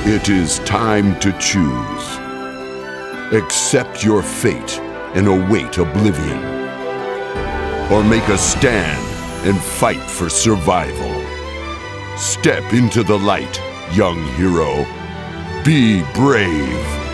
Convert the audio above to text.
It is time to choose. Accept your fate and await oblivion. Or make a stand and fight for survival. Step into the light, young hero. Be brave.